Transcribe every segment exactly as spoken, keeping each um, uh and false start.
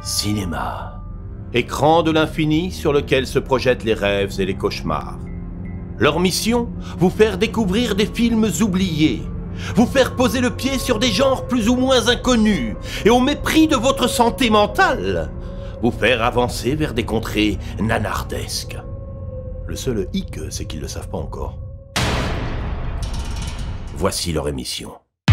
Cinéma. Écran de l'infini sur lequel se projettent les rêves et les cauchemars. Leur mission, vous faire découvrir des films oubliés, vous faire poser le pied sur des genres plus ou moins inconnus, et au mépris de votre santé mentale, vous faire avancer vers des contrées nanardesques. Le seul hic, c'est qu'ils ne le savent pas encore. Voici leur émission.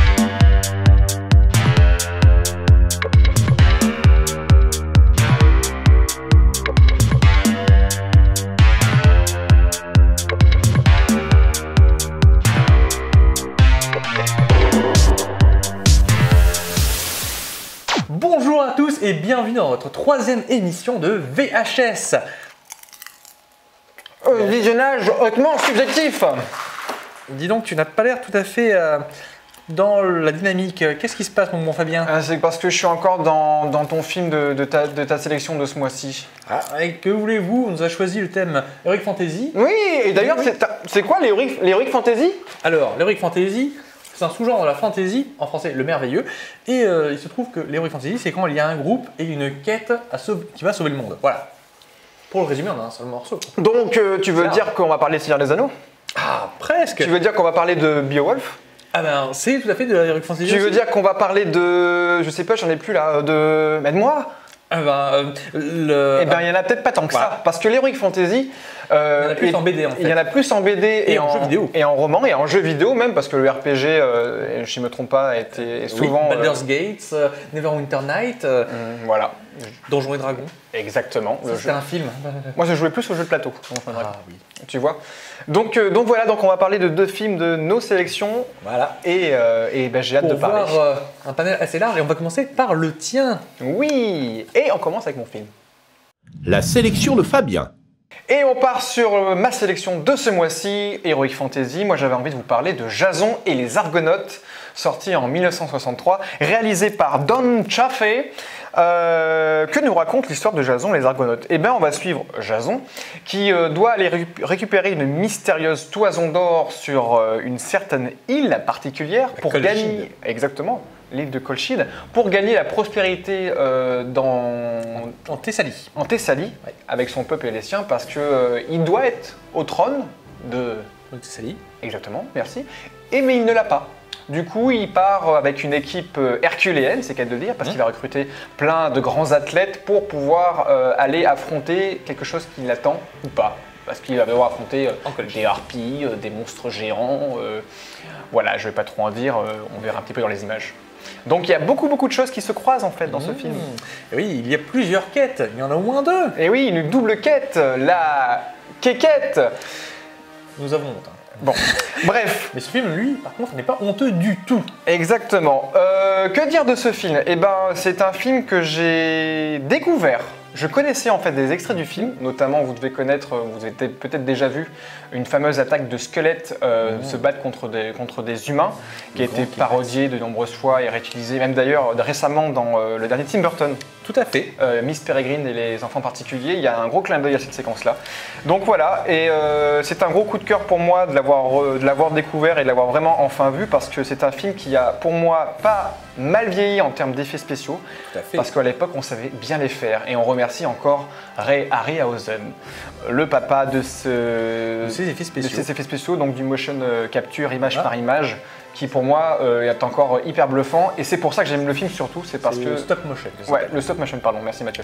Bonjour à tous et bienvenue dans votre troisième émission de V H S. Euh, visionnage hautement subjectif. Dis donc, tu n'as pas l'air tout à fait euh, dans la dynamique. Qu'est-ce qui se passe, mon bon Fabien? Ah, c'est parce que je suis encore dans, dans ton film de, de, ta, de ta sélection de ce mois-ci. Ah, et que voulez-vous? On nous a choisi le thème Heroic Fantasy. Oui, et d'ailleurs, oui. c'est quoi l'Heroic l'Heroic Fantasy? Alors, l'Heroic Fantasy, c'est un sous-genre de la fantasy, en français le merveilleux, et euh, il se trouve que l'Heroic Fantasy, c'est quand il y a un groupe et une quête à sauver, qui va sauver le monde. Voilà. Pour le résumer, on a un seul morceau. Donc, euh, tu veux dire qu'on va parler de Seigneur des Anneaux? Ah, presque. Tu veux dire qu'on va parler de Beowulf? Ah ben, c'est tout à fait de la Heroic Fantasy. Tu veux aussi. dire qu'on va parler de... Je sais pas, j'en ai plus là, de... Aide-moi. Ah ben, euh, le... Eh ben, il y en a peut-être pas tant que voilà. ça, parce que l'Heroic Fantasy... Euh, il y en a plus et, en B D en fait. Il y en a plus en B D et, et en, en jeu vidéo. Et en roman et en jeu vidéo même, parce que le R P G, euh, je ne me trompe pas, a été souvent... Oui, Baldur's euh... Gate, euh, Neverwinter Night, euh, mmh, voilà. Donjons et Dragons. Exactement. C'était un film. Moi, je jouais plus au jeu de plateau. Ah, oui. Tu vois. Donc, euh, donc voilà, donc on va parler de deux films de nos sélections. Voilà. Et, euh, et ben, j'ai hâte Pour de parler. voir euh, un panel assez large et on va commencer par le tien. Oui. Et on commence avec mon film. La sélection de Fabien. Et on part sur ma sélection de ce mois-ci, Heroic Fantasy. Moi, j'avais envie de vous parler de Jason et les Argonautes, sorti en mille neuf cent soixante-trois, réalisé par Don Chaffee. Euh, que nous raconte l'histoire de Jason et les Argonautes? Eh bien, on va suivre Jason, qui euh, doit aller ré récupérer une mystérieuse toison d'or sur euh, une certaine île particulière pour Colchide. gagner... Exactement. L'île de Colchide, pour gagner la prospérité euh, dans... En Thessalie. En Thessalie, ouais. Avec son peuple et les siens, parce qu'il euh, doit être au trône de... de Thessalie. Exactement, merci. Et mais il ne l'a pas. Du coup, il part avec une équipe herculéenne, c'est qu'à de le dire, parce mmh. qu'il va recruter plein de grands athlètes pour pouvoir euh, aller affronter quelque chose qui l'attend ou pas. Parce qu'il va devoir affronter euh, des harpies, euh, des monstres géants. Euh, voilà, je ne vais pas trop en dire, euh, on verra un petit peu dans les images. Donc il y a beaucoup beaucoup de choses qui se croisent en fait dans mmh. ce film. Et oui, il y a plusieurs quêtes, il y en a au moins deux. Et oui, une double quête, la quéquette. Nous avons honte. Hein. Bon, bref. Mais ce film, lui, par contre, n'est pas honteux du tout. Exactement. Euh, que dire de ce film? Eh ben, c'est un film que j'ai découvert. Je connaissais en fait des extraits du film, notamment vous devez connaître, vous avez peut-être déjà vu une fameuse attaque de squelettes euh, mmh. se battre contre des, contre des humains, qui a été parodiée de nombreuses fois et réutilisée, même d'ailleurs récemment dans euh, le dernier Tim Burton. Tout à fait. Euh, Miss Peregrine et les enfants particuliers, il y a un gros clin d'œil à cette séquence-là. Donc voilà, et euh, c'est un gros coup de cœur pour moi de l'avoir découvert et de l'avoir vraiment enfin vu, parce que c'est un film qui a pour moi pas mal vieilli en termes d'effets spéciaux, Tout à fait. Parce qu'à l'époque on savait bien les faire, et on remercie encore Ray Harryhausen, le papa de, ce, de, ces, effets spéciaux. de ces effets spéciaux, donc du motion capture image ah. par image, qui pour moi euh, est encore hyper bluffant, et c'est pour ça que j'aime le film surtout, c'est parce que... le stop motion. Ouais, le stop motion, pardon, merci Mathieu.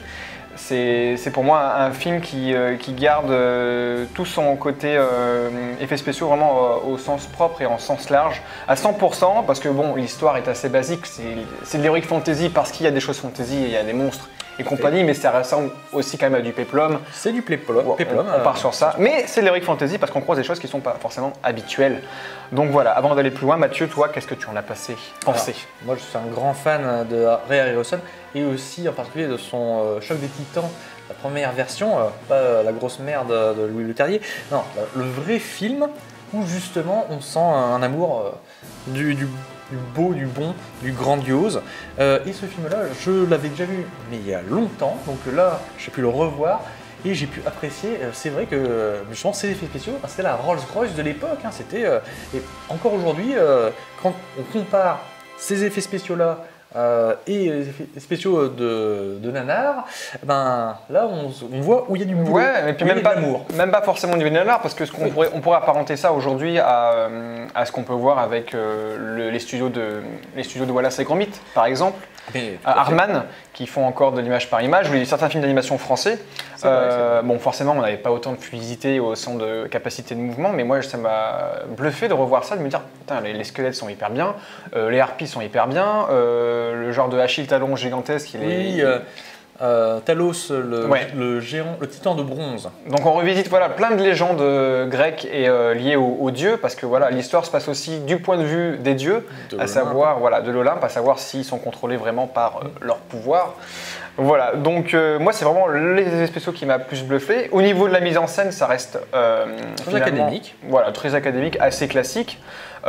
C'est pour moi un, un film qui, euh, qui garde euh, tout son côté euh, effets spéciaux vraiment euh, au sens propre et en sens large, à cent pour cent, parce que bon, l'histoire est assez basique, c'est de l'heroic fantasy parce qu'il y a des choses fantasy et il y a des monstres et compagnie, mais ça ressemble aussi quand même à du péplum. C'est du péplum, bon, péplum on, on part sur ça, mais c'est de l'heroic fantasy parce qu'on croise des choses qui ne sont pas forcément habituelles. Donc voilà, avant d'aller plus loin, Mathieu, toi, qu'est-ce que tu en as passé, pensé? Alors, moi, je suis un grand fan de Ray Harryhausen et aussi en particulier de son euh, Choc des Titans, la première version, euh, pas euh, la grosse merde de Louis Leterrier, non, le vrai film où justement on sent un amour euh, du, du du beau, du bon, du grandiose. Euh, et ce film-là, je l'avais déjà vu, mais il y a longtemps, donc là, j'ai pu le revoir et j'ai pu apprécier. C'est vrai que justement, ces effets spéciaux, c'était la Rolls-Royce de l'époque. Hein, c'était euh, et encore aujourd'hui, euh, quand on compare ces effets spéciaux-là euh, et les effets spéciaux de, de nanar, ben, là on, on voit où il y a du boulot, Ouais, et puis où il y a même de pas, l'amour. même pas forcément au niveau de nanar, parce que ce qu'on Oui. pourrait, on pourrait apparenter ça aujourd'hui à, euh, à ce qu'on peut voir avec euh, le- les studios de les studios de Wallace et Gromit, par exemple. Mais, À Harman, qui font encore de l'image par image, ou certains films d'animation français. C'est vrai, Euh, bon, forcément, on n'avait pas autant de fluidité au sens de capacité de mouvement, mais moi, ça m'a bluffé de revoir ça, de me dire, putain, les, les squelettes sont hyper bien, euh, les harpies sont hyper bien, euh, le genre de Achille talon gigantesque, il est... Oui, euh, euh, Talos, le, Ouais. le géant, le titan de bronze. Donc on revisite voilà, plein de légendes euh, grecques et euh, liées aux, aux dieux, parce que voilà, l'histoire se passe aussi du point de vue des dieux, De à l'Olympe. savoir voilà, de l'Olympe, à savoir s'ils sont contrôlés vraiment par euh, leur pouvoir. Voilà, donc euh, moi c'est vraiment les effets spéciaux qui m'a plus bluffé. Au niveau de la mise en scène, ça reste euh, Très finalement, académique. Voilà, très académique, assez classique.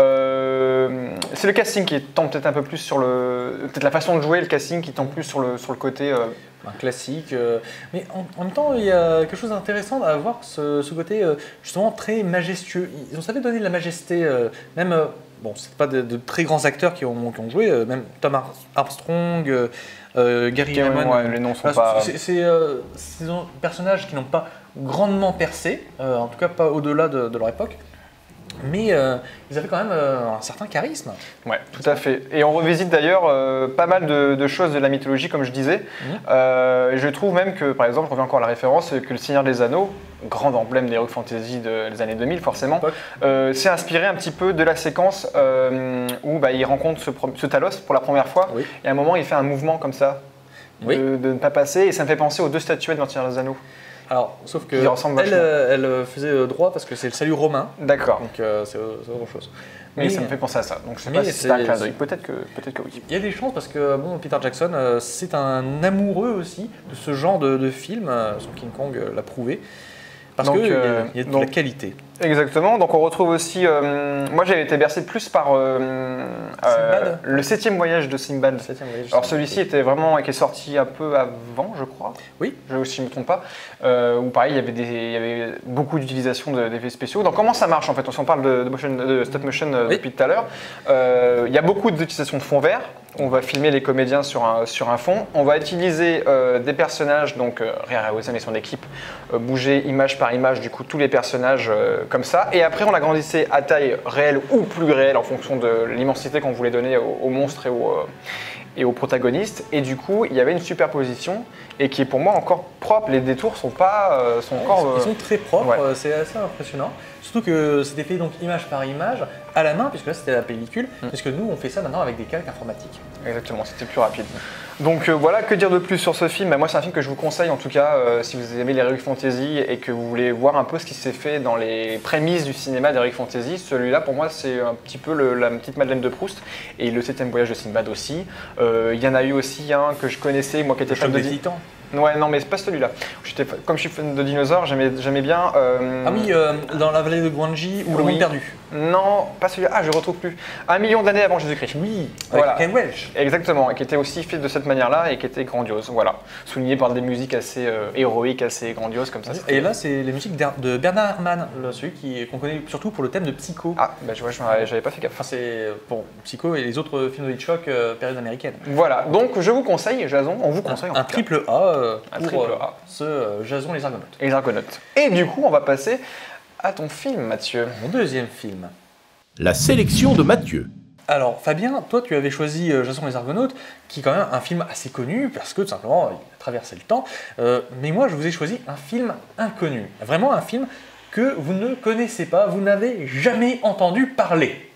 Euh, c'est le casting qui tend peut-être un peu plus sur le, peut-être la façon de jouer, le casting qui tend plus sur le sur le côté. euh, Un classique. euh, mais en, en même temps, il y a quelque chose d'intéressant à voir ce, ce côté euh, justement très majestueux. Ils ont savait donner de la majesté, euh, même. euh, bon, c'est pas de, de très grands acteurs qui ont, qui ont joué, euh, même Tom Ar- Armstrong, euh, euh, Gary qui, Raymond. ouais, les noms sont Voilà, pas. c'est c'est, euh, c'est des personnages qui n'ont pas grandement percé, euh, en tout cas pas au-delà de, de leur époque. Mais euh, ils avaient quand même euh, un certain charisme. Ouais, tout à fait. Et on revisite d'ailleurs euh, pas mal de, de choses de la mythologie, comme je disais. Mhm. Euh, et je trouve même que, par exemple, je reviens encore à la référence, que le Seigneur des Anneaux, grand emblème des rock fantasy de- des années deux mille forcément, Époque. euh, s'est inspiré un petit peu de la séquence euh, où bah, il rencontre ce, pro- ce Talos pour la première fois. Oui. Et à un moment, il fait un mouvement comme ça, de, Oui. de ne pas passer. Et ça me fait penser aux deux statuettes dans le Seigneur des Anneaux. Alors, sauf que Qui ressemble elle, vachement. euh, elle euh, faisait euh, droit parce que c'est le salut romain, D'accord. donc euh, c'est euh, c'est autre chose. Mais ça me fait penser à ça. Donc je sais mais pas si c'est un c'est- clin d'œil. Peut-être que, peut-être que oui. Il y a des chances parce que bon, Peter Jackson, euh, c'est un amoureux aussi de ce genre de, de film. euh, son King Kong euh, l'a prouvé. Parce Donc, qu'il euh, y a de donc- la qualité. Exactement, donc on retrouve aussi, euh, moi j'avais été bercé plus par euh, euh, Sinbad. le septième voyage de Sinbad. Le septième voyage, Alors c'est- celui-ci était vraiment, qui est sorti un peu avant je crois, Oui. je, si je ne me trompe pas, euh, où pareil il y avait, des, il y avait beaucoup d'utilisation de- d'effets spéciaux. Donc comment ça marche en fait? On s'en parle de, de motion- de stop motion euh, Oui. depuis tout à l'heure. Euh, il y a beaucoup d'utilisation de fond vert. On va filmer les comédiens sur un, sur un fond. On va utiliser euh, des personnages, donc euh, Ray Harryhausen et son équipe, euh, bouger image par image, du coup, tous les personnages euh, comme ça. Et après, on l'agrandissait à taille réelle ou plus réelle en fonction de l'immensité qu'on voulait donner aux, aux monstres et aux, euh, et aux protagonistes. Et du coup, il y avait une superposition et qui est pour moi encore propre. Les détours sont pas, euh, sont encore. Ils euh, sont très propres, ouais. euh, c'est assez impressionnant. Surtout que c'était fait donc image par image à la main, puisque là c'était la pellicule, Mm. puisque nous on fait ça maintenant avec des calques informatiques. Exactement, c'était plus rapide. Donc euh, voilà, que dire de plus sur ce film? Bah, moi c'est un film que je vous conseille en tout cas euh, si vous aimez l'heroic fantasy et que vous voulez voir un peu ce qui s'est fait dans les prémices du cinéma d'heroic fantasy. Celui-là pour moi c'est un petit peu le- la petite Madeleine de Proust et le septième voyage de Sinbad aussi. Euh, Il y en a eu aussi un que je connaissais, moi qui étais Le fan choc de des di- titans. Ouais non mais c'est pas celui-là. J'étais fa- Comme je suis fan de dinosaures, j'aimais j'aimais bien... euh, Ah oui, euh, dans la vallée de Guanji ou le Oui. monde perdu. Non, pas celui-là, ah je retrouve plus. Un million d'années avant Jésus-Christ. Oui, Voilà. avec Ken Welch. Exactement, et qui était aussi fait de cette manière-là et qui était grandiose, voilà. Souligné par des musiques assez euh, héroïques, assez grandioses comme ça. c'était- Et là c'est les musiques d'Her- de Bernard Herrmann, le- celui qui- qu'on connaît surtout pour le thème de Psycho. Ah, bah je vois, je m'en- j'avais pas fait gaffe. Enfin c'est bon, Psycho et les autres films de Hitchcock euh, période américaine. Voilà, donc je vous conseille, Jason, on vous conseille en Un tout cas, triple A euh, Un pour triple euh, A. ce euh, Jason les Argonautes. les Argonautes. Et du coup, on va passer à ton film, Mathieu. Mon deuxième film. La sélection de Mathieu. Alors Fabien, toi tu avais choisi euh, Jason les Argonautes, qui est quand même un film assez connu, parce que tout simplement il a traversé le temps. Euh, mais moi je vous ai choisi un film inconnu. Vraiment un film que vous ne connaissez pas, vous n'avez jamais entendu parler.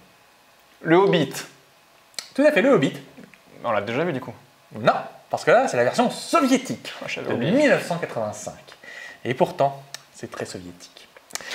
Le Hobbit. Tout à fait, Le Hobbit. On l'a déjà vu du coup. Non, parce que là c'est la version soviétique Oh, j'avais de oublié. mille neuf cent quatre-vingt-cinq. Et pourtant, c'est très soviétique.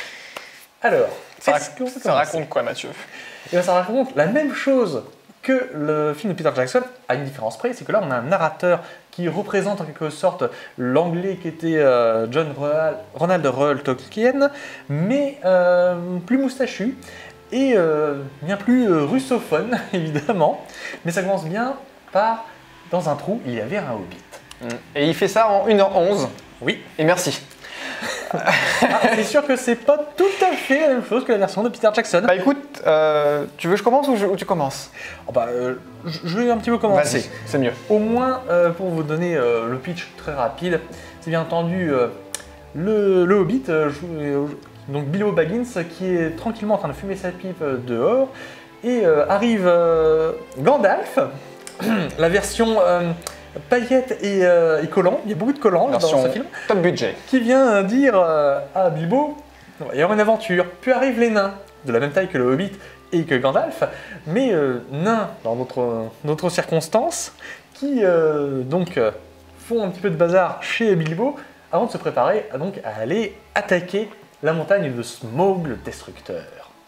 Alors, Ça, est-ce qu'on peut ça commencer raconte quoi, Mathieu? Et bien, ça raconte la même chose que le film de Peter Jackson, à une différence près, c'est que là on a un narrateur qui représente en quelque sorte l'anglais qui était euh, John Ronald, Ronald Reuel Tolkien, mais euh, plus moustachu et euh, bien plus euh, russophone évidemment. Mais ça commence bien par dans un trou il y avait un hobbit. Et il fait ça en une heure onze. Oui. Et merci. Ah, c'est sûr que c'est pas tout à fait la même chose que la version de Peter Jackson. Bah écoute, euh, tu veux que je commence ou, je- ou tu commences? Oh, bah, euh, je je vais un petit peu commencer. Vas-y, c'est mieux. Au moins, euh, pour vous donner euh, le pitch très rapide, c'est bien entendu euh, le, le Hobbit, euh, jou- euh, donc Bilbo Baggins, qui est tranquillement en train de fumer sa pipe euh, dehors, et euh, arrive euh, Gandalf, la version euh, paillettes et, euh, et collants, il y a beaucoup de collants là, dans Version ce film, top budget. qui vient euh, dire euh, à Bilbo, il va y avoir une aventure, puis arrivent les nains, de la même taille que le Hobbit et que Gandalf, mais euh, nains dans d'autres d'autres circonstances, qui euh, donc euh, font un petit peu de bazar chez Bilbo avant de se préparer à, donc, à aller attaquer la montagne de Smaug le Destructeur.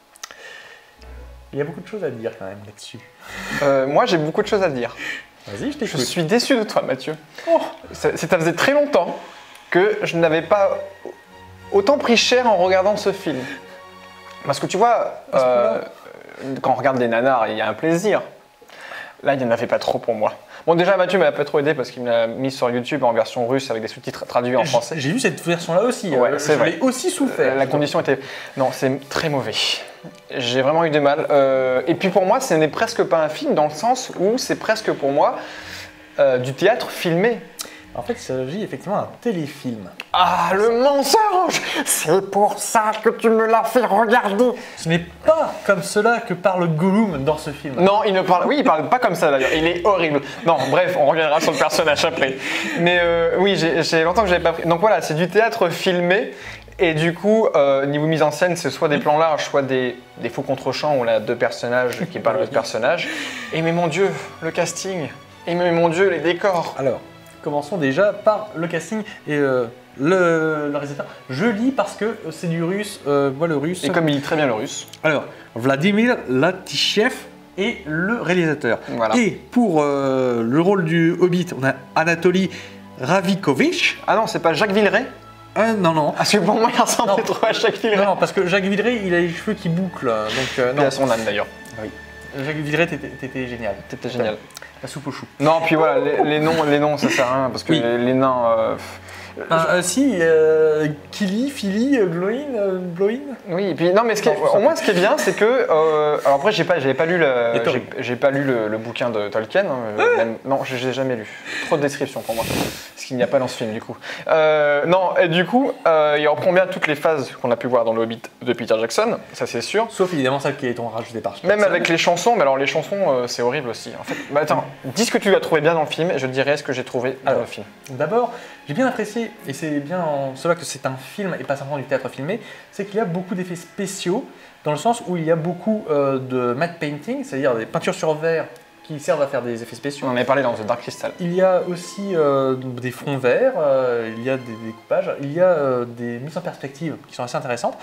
Il y a beaucoup de choses à dire quand même là-dessus. Euh, moi, j'ai beaucoup de choses à dire. Vas-y, je Je t'écoute. suis déçu de toi, Mathieu. Oh, Ça, ça faisait très longtemps que je n'avais pas autant pris cher en regardant ce film. Parce que tu vois, À ce euh, quand on regarde les nanars, il y a un plaisir. Là, il n'y en avait pas trop pour moi. Bon, déjà, Mathieu m'a pas trop aidé parce qu'il me l'a mis sur YouTube en version russe avec des sous-titres traduits en français. j'ai vu cette version-là aussi. Ouais, euh, c'est je vrai. l'ai aussi souffert. La condition était... Non, c'est très mauvais. J'ai vraiment eu du mal. Euh, et puis pour moi, ce n'est presque pas un film dans le sens où c'est presque pour moi euh, du théâtre filmé. En fait, il s'agit effectivement d'un téléfilm. Ah, le mensonge! C'est pour ça que tu me l'as fait regarder. Ce n'est pas comme cela que parle Gollum dans ce film. Non, il ne parle... Oui, il parle pas comme ça d'ailleurs. Il est horrible. Non, bref, on reviendra sur le personnage après. Mais euh, oui, j'ai j'ai longtemps que j'avais pas pris... Donc voilà, c'est du théâtre filmé. Et du coup, euh, niveau mise en scène, c'est soit des plans larges, soit des, des faux contre-champs où on a deux personnages qui parlent de personnages. Et mais mon Dieu, le casting. Et mais mon Dieu, les décors. Alors, commençons déjà par le casting et euh, le, le réalisateur. Je lis parce que c'est du russe, euh, moi le russe. Et comme il lit très bien le russe. Alors, Vladimir Latichev est le réalisateur. Voilà. Et pour euh, le rôle du Hobbit, on a Anatoly Ravikovich. Ah non, c'est pas Jacques Villeray? Ah non, non. Parce que pour moi, il ressemblait Non. trop à Jacques Villeray. Non, non, parce que Jacques Villeray, il a les cheveux qui bouclent. Donc, euh, Et non. à son âme d'ailleurs. Jacques Villeray, t'étais t'étais génial. C'était génial. La soupe au chou. Non, puis voilà, les, les noms, les noms, ça sert à rien parce que Oui. les, les nains. euh, Ah, euh, si, euh, Kili, Philly, euh, Gloin, euh, Bloin. Oui, et puis non, mais ce qui est- Non, je sais au moins ce qui est bien, c'est que euh, alors après j'ai pas, j'avais pas lu le, Et toi j'ai, j'ai pas lu le, le bouquin de Tolkien. hein, euh, même- non, je l'ai jamais lu. Trop de descriptions pour moi, ce qu'il n'y a pas dans ce film du coup. Euh, non, et du coup, euh, il reprend bien toutes les phases qu'on a pu voir dans le Hobbit de Peter Jackson, ça c'est sûr. Sauf évidemment celle qui est en rajouté par Même Jackson. avec les chansons, mais alors les chansons, euh, c'est horrible aussi. En fait, bah attends, dis ce que tu as trouvé bien dans le film, et je te dirai ce que j'ai trouvé dans Alors. le film. D'abord, j'ai bien apprécié, et c'est bien en cela que c'est un film et pas simplement du théâtre filmé, c'est qu'il y a beaucoup d'effets spéciaux, dans le sens où il y a beaucoup euh, de matte painting, c'est-à-dire des peintures sur verre qui servent à faire des effets spéciaux. On en avait parlé dans The Dark Crystal. Il y a aussi euh, des fonds verts, euh, il y a des découpages, il y a euh, des mises en perspective qui sont assez intéressantes.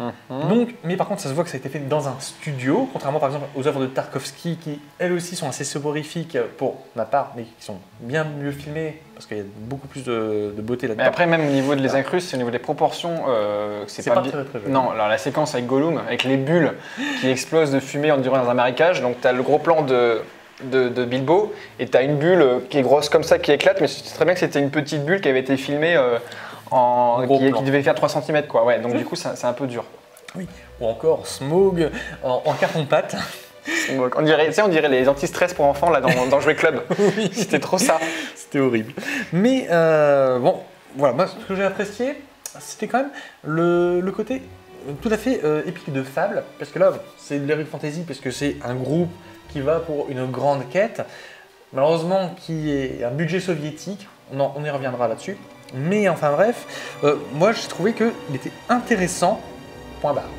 Donc, mais par contre, ça se voit que ça a été fait dans un studio, contrairement par exemple aux œuvres de Tarkovsky qui, elles aussi, sont assez soporifiques pour ma part, mais qui sont bien mieux filmées parce qu'il y a beaucoup plus de, de beauté Mais là-dedans. après, même au niveau de les incrustes, au niveau des proportions, euh, c'est C'est pas, pas bi- très, très joli. Non, alors la séquence avec Gollum, avec les bulles qui explosent de fumée en durant dans un marécage, donc tu as le gros plan de, de, de Bilbo, et tu as une bulle qui est grosse comme ça qui éclate, mais c'est très bien que c'était une petite bulle qui avait été filmée euh, en, Gros qui, plan. qui devait faire trois centimètres, quoi. Ouais, donc du coup, c'est c'est un peu dur. Oui. Ou encore Smaug en, en carton-pâte. Donc, on dirait, tu sais, on dirait les anti-stress pour enfants là, dans, dans Jouet Club. Oui. C'était trop ça. C'était horrible. Mais euh, bon, voilà, moi ce que j'ai apprécié, c'était quand même le, le côté tout à fait euh, épique de Fable, parce que là, c'est de l'heroic fantasy, parce que c'est un groupe qui va pour une grande quête, malheureusement qui est un budget soviétique, on, en- on y reviendra là-dessus. Mais enfin bref, euh, moi j'ai trouvé qu'il était intéressant, point barre.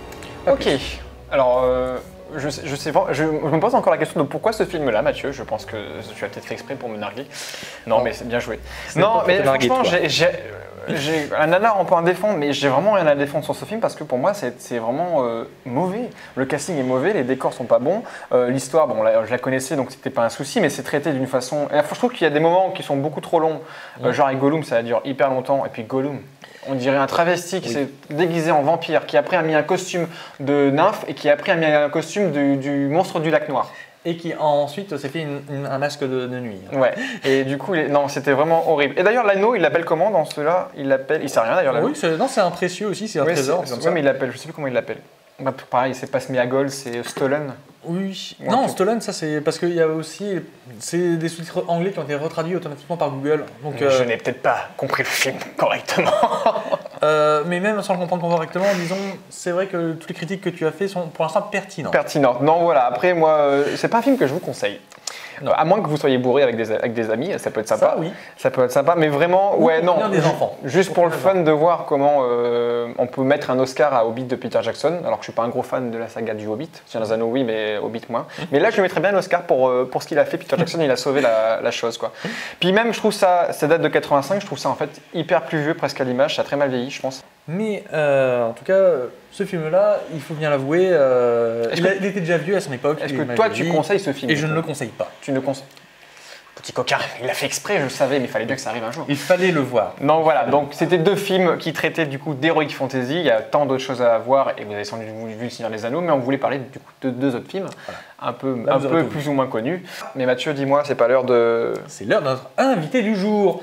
Ok. Alors, euh, je, sais- je sais pas, je, je me pose encore la question de pourquoi ce film-là, Mathieu. Je pense que tu as peut-être fait exprès pour me narguer. Non, Non. mais c'est bien joué. C'est Non, pas pour mais te narguer, franchement, toi. j'ai, j'ai, euh, j'ai un nanar, on peut en défendre, mais j'ai vraiment rien à défendre sur ce film parce que pour moi, c'est, c'est vraiment euh, mauvais. Le casting est mauvais, les décors sont pas bons. Euh, l'histoire, bon, là, je la connaissais, donc c'était pas un souci, mais c'est traité d'une façon. Et je trouve qu'il y a des moments qui sont beaucoup trop longs. Euh, genre avec Gollum, ça dure hyper longtemps, et puis Gollum. On dirait un travesti qui Oui. s'est déguisé en vampire, qui après a mis un costume de nymphe et qui après a mis un costume du, du monstre du lac noir. et qui ensuite s'est fait une- une- un masque de, de nuit. Ouais, et du coup, il est- non, c'était vraiment horrible. Et d'ailleurs, l'anneau, il l'appelle comment dans ceux-là? Il l'appelle, il sait rien d'ailleurs, l'anneau. Oui, c'est- non, c'est un précieux aussi, c'est un Ouais, trésor. c'est- comme ouais, ça. mais il l'appelle, je sais plus comment il l'appelle. Bah, pareil, c'est pas Smeagol, c'est Stolen. Oui. Ouais, Non, ok. Stolen, ça c'est parce qu'il y a aussi c'est des sous-titres anglais qui ont été retraduits automatiquement par Google. Donc, Je euh, n'ai peut-être pas compris le film correctement. euh, mais même sans le comprendre correctement, disons, c'est vrai que toutes les critiques que tu as fait sont pour l'instant pertinentes. Pertinente. Non, voilà, après, moi, euh, c'est pas un film que je vous conseille. Non. À moins que vous soyez bourré avec des, avec des amis, ça peut être sympa. Ça, oui. Ça peut être sympa, mais vraiment, Ou ouais, pour non. bien des enfants. Juste Pour pour le bien fun de voir comment euh, on peut mettre un Oscar à Hobbit de Peter Jackson, alors que je suis pas un gros fan de la saga du Hobbit. Seigneur des Anneaux, oui, mais Hobbit moins. Mais là, je lui mettrais bien l'Oscar pour, euh, pour ce qu'il a fait. Peter Jackson, il a sauvé la, la chose, quoi. Puis même, je trouve ça, ça date de quatre-vingt-cinq, je trouve ça en fait hyper pluvieux presque à l'image, ça a très mal vieilli, je pense. Mais euh, en tout cas, ce film-là, il faut bien l'avouer, euh, Est-ce il, que- a- il était déjà vieux à son époque. Est-ce il que m'a toi, vieilli, tu conseilles ce film Et du je coup ne le conseille pas. Tu ne conseilles. Petit coquin, il l'a fait exprès, je le savais, mais il fallait bien que ça arrive un jour. Il fallait le voir. Non, voilà, donc c'était deux films qui traitaient du coup d'Heroic Fantasy. Il y a tant d'autres choses à voir et vous avez sans doute vu Le Seigneur des Anneaux, mais on voulait parler du coup de deux autres films, un peu, Là, un vous aurez peu tout plus ou moins connus. Mais Mathieu, dis-moi, c'est pas l'heure de. C'est l'heure de notre invité du jour.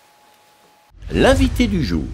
L'invité du jour.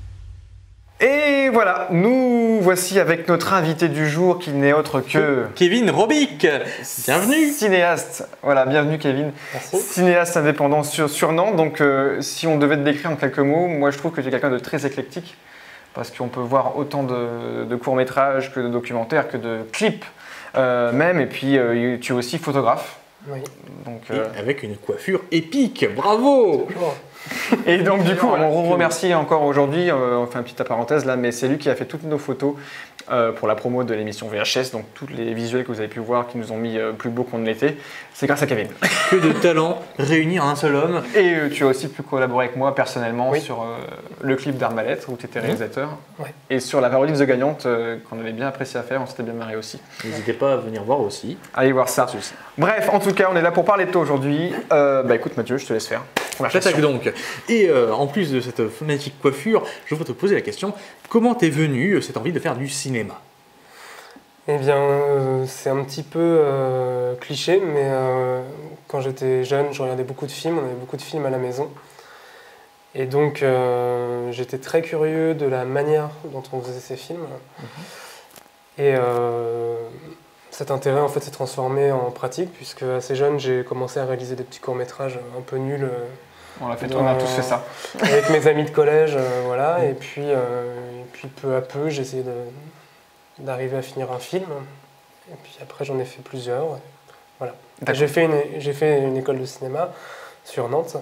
Et voilà, nous voici avec notre invité du jour qui n'est autre que. Kevin Robic, bienvenue. Cinéaste. Voilà, bienvenue Kevin. Merci. Cinéaste indépendant sur, sur Nantes. Donc, euh, si on devait te décrire en quelques mots, moi je trouve que tu es quelqu'un de très éclectique. Parce qu'on peut voir autant de, de courts-métrages que de documentaires, que de clips euh, même. Et puis, euh, tu es aussi photographe. Oui. Donc, Et euh, avec une coiffure épique, bravo. Toujours. Et donc du coup, Voilà. on vous remercie encore aujourd'hui, euh, on fait une petite parenthèse là, mais c'est lui qui a fait toutes nos photos euh, pour la promo de l'émission V H S, donc tous les visuels que vous avez pu voir qui nous ont mis euh, plus beau qu'on ne l'était, c'est grâce à Kevin. Que de talents réunis en un seul homme. Et euh, tu as aussi pu collaborer avec moi personnellement Oui. sur euh, le clip d'Armalette où tu étais réalisateur, Ouais. et sur la parodie de The Gagnante euh, qu'on avait bien apprécié à faire, on s'était bien marré aussi. N'hésitez pas à venir voir aussi. Allez voir ça. Bref, en tout cas, on est là pour parler de toi aujourd'hui. Euh, bah écoute Mathieu, je te laisse faire. J'attaque donc. Et euh, en plus de cette magnifique coiffure, je voudrais te poser la question, comment t'es venue cette envie de faire du cinéma? Eh bien, euh, c'est un petit peu euh, cliché, mais euh, quand j'étais jeune, je regardais beaucoup de films, on avait beaucoup de films à la maison. Et donc, euh, j'étais très curieux de la manière dont on faisait ces films. Et euh, cet intérêt, en fait, s'est transformé en pratique, puisque assez jeune, j'ai commencé à réaliser des petits courts-métrages un peu nuls euh, On l'a fait, Dans- on a tous fait ça. avec mes amis de collège, euh, voilà. Et puis, euh, et puis, peu à peu, j'ai essayé de- d'arriver à finir un film. Et puis après, j'en ai fait plusieurs. et Voilà. Et D'accord. J'ai fait, une, j'ai fait une école de cinéma sur Nantes.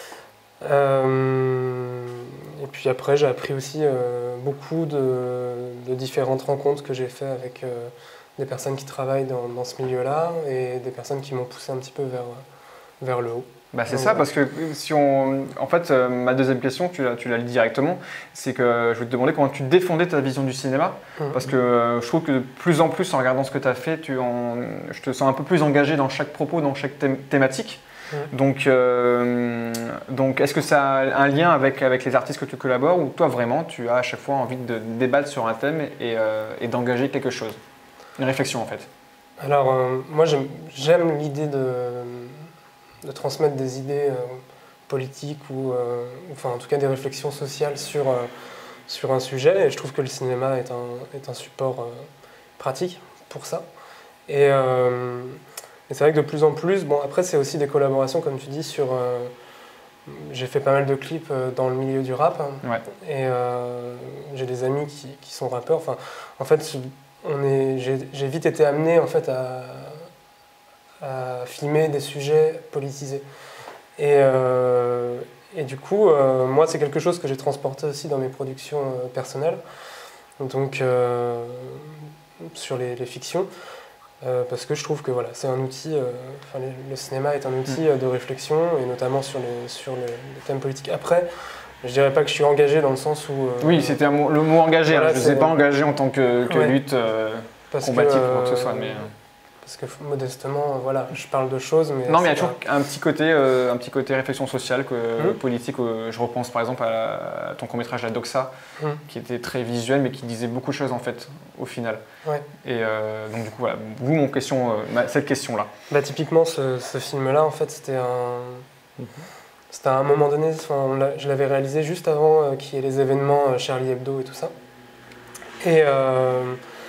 Euh, et puis après, j'ai appris aussi euh, beaucoup de, de différentes rencontres que j'ai fait avec euh, des personnes qui travaillent dans, dans ce milieu-là et des personnes qui m'ont poussé un petit peu vers, vers le haut. Bah c'est Donc, ça, voilà. parce que si on... En fait, euh, ma deuxième question, tu l'as, tu l'as dit directement, c'est que je vais te demander comment tu défendais ta vision du cinéma, Mhm. parce que euh, je trouve que de plus en plus, en regardant ce que tu as fait, tu en... je te sens un peu plus engagé dans chaque propos, dans chaque thém- thématique. Mhm. Donc, euh, donc est-ce que ça a un lien avec, avec les artistes que tu collabores, ou toi vraiment, tu as à chaque fois envie de débattre sur un thème et, euh, et d'engager quelque chose? Une réflexion en fait. Alors, euh, moi, j'aime, j'aime l'idée de, de transmettre des idées euh, politiques ou, euh, enfin, en tout cas, des réflexions sociales sur, euh, sur un sujet. Et je trouve que le cinéma est un, est un support euh, pratique pour ça. Et, euh, et c'est vrai que de plus en plus, bon, après, c'est aussi des collaborations, comme tu dis, sur. euh, j'ai fait pas mal de clips euh, dans le milieu du rap. hein. Ouais. Et euh, j'ai des amis qui, qui sont rappeurs. Enfin, en fait, on est, j'ai, j'ai vite été amené en fait à, à filmer des sujets politisés. Et, euh, et du coup, euh, moi, c'est quelque chose que j'ai transporté aussi dans mes productions euh, personnelles. Donc, euh, sur les, les fictions. Euh, parce que je trouve que voilà, c'est un outil, euh, enfin, le, le cinéma est un outil euh, de réflexion, et notamment sur les, sur les, les thèmes politiques. Après, je dirais pas que je suis engagé dans le sens où... euh, Oui, c'était un mot- le mot engagé, Voilà, hein. Je ne sais c'est- pas engagé en tant que, que Ouais. lutte euh, parce combative que, ou quoi que ce soit. euh, Mais... euh, parce que modestement, voilà, je parle de choses, mais... Non, mais il y a c'est toujours pas- un petit côté, euh, un petit côté réflexion sociale, que, Mhm. politique. euh, je repense par exemple à, à ton court-métrage La Doxa, Mhm. qui était très visuel, mais qui disait beaucoup de choses en fait, au final. Ouais. Et euh, donc du coup, voilà, vous, mon question, euh, ma- cette question-là. Bah, typiquement, ce, ce film-là, en fait, c'était un... C'était à un moment donné, enfin, on l'a- je l'avais réalisé juste avant euh, qu'il y ait les événements euh, Charlie Hebdo et tout ça. Et euh,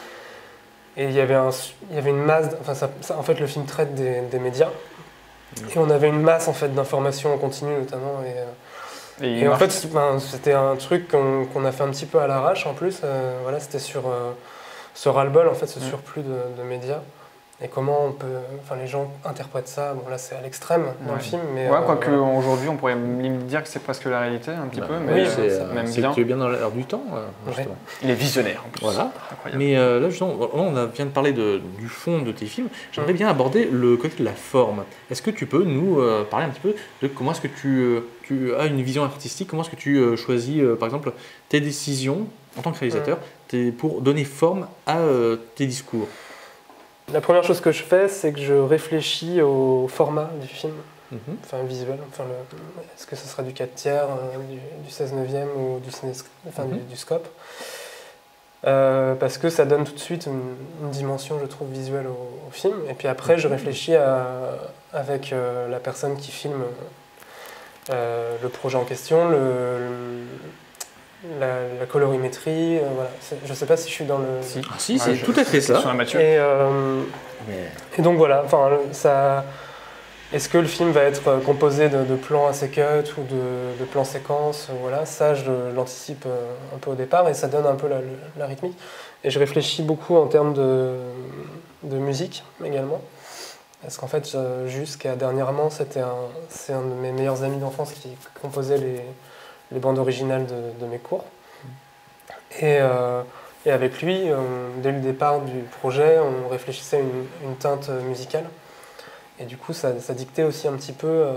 et il y avait un, il y avait une masse, enfin, ça- ça- en fait, le film traite des, des médias. Et on avait une masse en fait d'informations en continu notamment. Et, euh, Et, il et en marche- fait, c'est- ben, c'était un truc qu'on qu'on a fait un petit peu à l'arrache en plus. Euh, voilà, c'était sur euh, ce ras-le-bol, en fait, ce Mm. surplus de, de médias. Et comment on peut, enfin, les gens interprètent ça. Bon, là, c'est à l'extrême dans Ouais. le film, mais ouais, euh, quoique voilà. aujourd'hui, on pourrait limite dire que c'est presque la réalité, un petit Bah, peu, oui, mais oui, c'est euh, euh, même c'est bien. que tu es bien dans l'air du temps. euh, justement. Il est visionnaire, en plus. Voilà. Incroyable. Mais euh, là, justement, là, on a- vient de parler de- du fond de tes films. J'aimerais bien aborder le côté de la forme. Est-ce que tu peux nous euh, parler un petit peu de comment est-ce que tu, euh, tu as une vision artistique, comment est-ce que tu euh, choisis, euh, par exemple, tes décisions en tant que réalisateur tes- pour donner forme à euh, tes discours? La première chose que je fais, c'est que je réfléchis au format du film, Mhm. enfin visuel. Enfin, le- est-ce que ce sera du quatre tiers, euh, du, du seize neuvième ou du, ciné- enfin, du, Mhm. du scope. Euh, parce que ça donne tout de suite une, une dimension, je trouve, visuelle au, au film. Et puis après, je réfléchis à- avec euh, la personne qui filme euh, le projet en question, le, le- la, la colorimétrie. euh, voilà. C'est- Je ne sais pas si je suis dans le... Si. Ah si, Ouais, c'est je- tout à fait Sur ça. un Mathieu. Et, euh, Mais- et donc voilà, enfin, le- ça, est-ce que le film va être euh, composé de, de plans assez cut ou de, de plans séquences, euh, voilà, ça je l'anticipe euh, un peu au départ et ça donne un peu la, la rythmique. Et je réfléchis beaucoup en termes de, de musique également, parce qu'en fait euh, jusqu'à dernièrement c'était un, c'est un de mes meilleurs amis d'enfance qui composait les, les bandes originales de, de mes cours. Et, euh, et avec lui, on- dès le départ du projet, on réfléchissait à une, une teinte musicale. Et du coup, ça, ça dictait aussi un petit peu euh,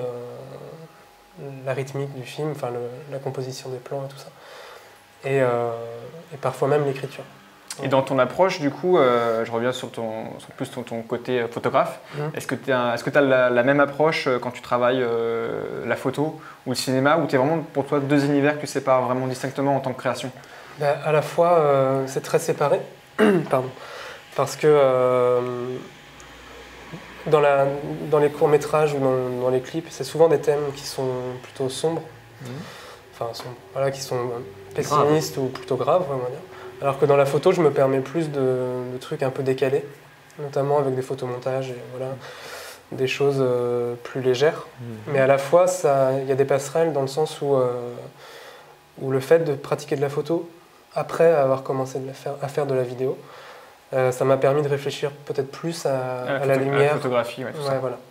la rythmique du film, enfin le- la composition des plans et tout ça. Et, euh, et parfois même l'écriture. Et dans ton approche, du coup, euh, je reviens sur, ton, sur plus ton, ton côté euh, photographe. Mhm. Est-ce que tu as la, la même approche euh, quand tu travailles euh, la photo ou le cinéma, ou tu es vraiment pour toi deux univers que tu sépares vraiment distinctement en tant que création? Ben, à la fois, euh, c'est très séparé, pardon, parce que euh, dans, la, dans les courts-métrages ou dans, dans les clips, c'est souvent des thèmes qui sont plutôt sombres, Mhm. enfin sombres, voilà, qui sont pessimistes ou plutôt graves, on va dire. Alors que dans la photo, je me permets plus de, de trucs un peu décalés, notamment avec des photomontages et voilà, des choses euh, plus légères. Mais à la fois, ça- il y a des passerelles dans le sens où, euh, où le fait de pratiquer de la photo, après avoir commencé de la faire, à faire de la vidéo, euh, ça m'a permis de réfléchir peut-être plus à, à la photo- lumière. photographie, ouais, tout ça. Ouais, voilà.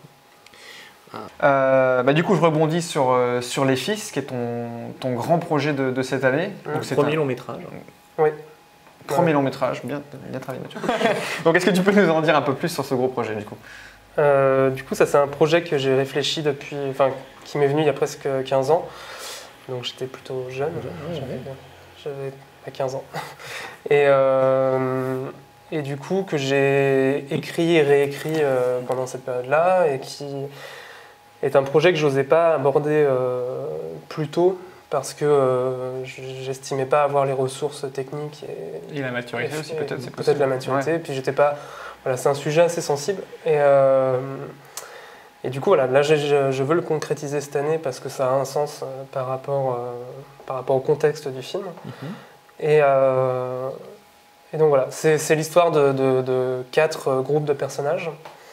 Euh, bah, du coup, je rebondis sur, euh, sur Les Fils, qui est ton, ton grand projet de, de cette année. Mhm. Donc, c'est Premier un long métrage. Oui. premier Ouais. long métrage. Bien, bien travaillé, Mathieu. Donc, est-ce que tu peux nous en dire un peu plus sur ce gros projet, du coup? Euh, du coup, ça c'est un projet que j'ai réfléchi depuis, enfin, qui m'est venu il y a presque quinze ans. Donc j'étais plutôt jeune, Ouais, j'avais, ouais. j'avais pas quinze ans. Et, euh, et du coup, que j'ai écrit et réécrit euh, pendant cette période-là, et qui est un projet que j'osais pas aborder euh, plus tôt, parce que euh, j'estimais pas avoir les ressources techniques et, Et la maturité et- aussi, et peut-être, c'est peut-être possible. la maturité. Ouais. Puis j'étais pas. Voilà, c'est un sujet assez sensible. Et, euh, et du coup, voilà, là, je, je- je veux le concrétiser cette année parce que ça a un sens euh, par, rapport, euh, par rapport au contexte du film. Mhm. Et, euh, et donc voilà, c'est c'est l'histoire de, de- de quatre euh, groupes de personnages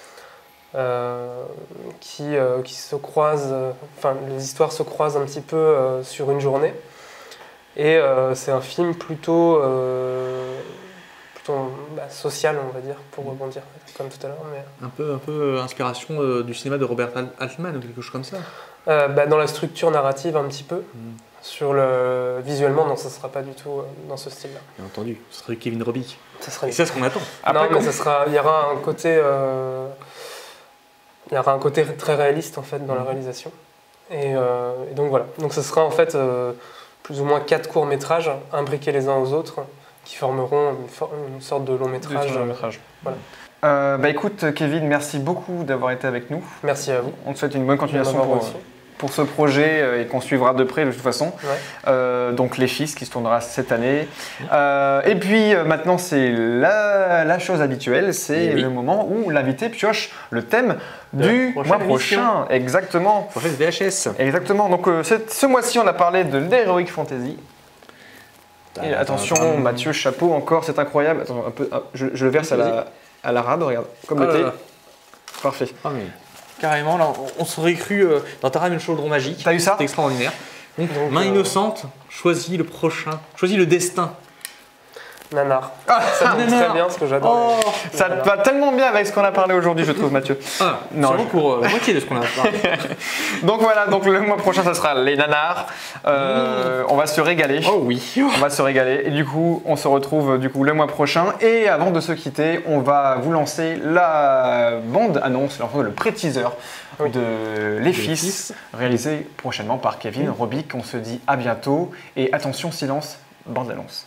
euh, qui, euh, qui se croisent. euh, Enfin, les histoires se croisent un petit peu euh, sur une journée. Et euh, c'est un film plutôt, euh, plutôt bah, social, on va dire, pour rebondir comme tout à l'heure. Mais... Un peu, un peu euh, inspiration euh, du cinéma de Robert Al- Altman ou quelque chose comme ça. Euh, bah, dans la structure narrative un petit peu. Mhm. Sur le visuellement, non, ça ne sera pas du tout euh, dans ce style-là. Bien entendu, ce serait Kevin Robbie. Ça sera Et c'est ce qu'on attend. Après, non, mais quand- ça sera, il y aura un côté, euh, il y aura un côté très réaliste en fait dans la Mhm. réalisation. Et, euh, et donc voilà. Donc ce sera en fait euh, plus ou moins quatre courts métrages imbriqués les uns aux autres, qui formeront une, for- une sorte de long métrage. Deux long métrages. Voilà. Euh, bah écoute, Kevin, merci beaucoup d'avoir été avec nous. Merci à vous. On te souhaite une bonne continuation De m'avoir pour, reçu. pour ce projet euh, et qu'on suivra de près de toute façon. Ouais. Euh, donc Les Fils qui se tournera cette année. Euh, et puis euh, maintenant, c'est la, la chose habituelle, c'est Eh oui. le moment où l'invité pioche le thème De la du prochaine mois prochain. Exactement. Prochaine V H S. Exactement. Donc euh, cette- ce mois-ci, on a parlé de l'Heroic Fantasy. Et attention, Mathieu, chapeau encore, c'est incroyable. Attends, un peu, ah, je, je le verse à la, à la rade, regarde, comme Oh le là thé. là. Parfait. Ah, mais carrément, là, on, on serait cru euh, dans ta rame une chaudron magique. T'as eu ça? C'est extraordinaire. Donc, Donc, main euh, innocente, choisis le prochain, choisis le destin. Nanar. Ça tombe Nanar. très bien parce que j'adore. Oh les- Ça Nanar. va tellement bien avec ce qu'on a parlé aujourd'hui, je trouve, Mathieu. Ah, Non, seulement je- pour euh, la moitié de ce qu'on a parlé. Donc voilà, donc le mois prochain, ça sera les nanars. Euh, On va se régaler. Oh oui. On va se régaler. Et du coup, on se retrouve du coup le mois prochain. Et avant de se quitter, on va vous lancer la bande-annonce, enfin, le pré-teaser Oui. de Les Fils, réalisé prochainement par Kevin Robic. On se dit à bientôt. Et attention, silence, bande-annonce.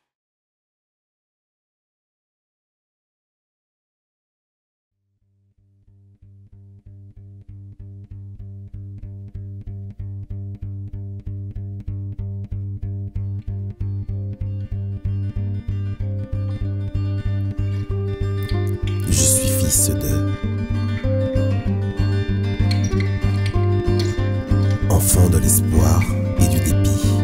Je suis fils de... enfant de l'espoir et du dépit.